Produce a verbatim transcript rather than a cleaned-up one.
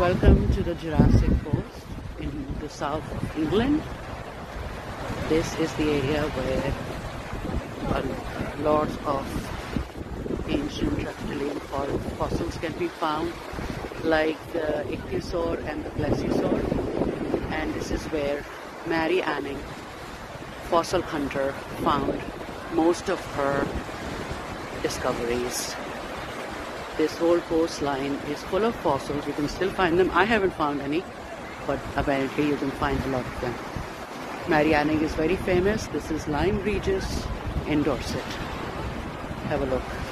Welcome to the Jurassic Coast in the south of England. This is the area where uh, lots of ancient reptilian fossils can be found, like the ichthyosaur and the plesiosaur. And this is where Mary Anning, fossil hunter, found most of her discoveries. This whole coastline is full of fossils. You can still find them. I haven't found any, but apparently you can find a lot of them. Mary Anning is very famous. This is Lyme Regis in Dorset. Have a look.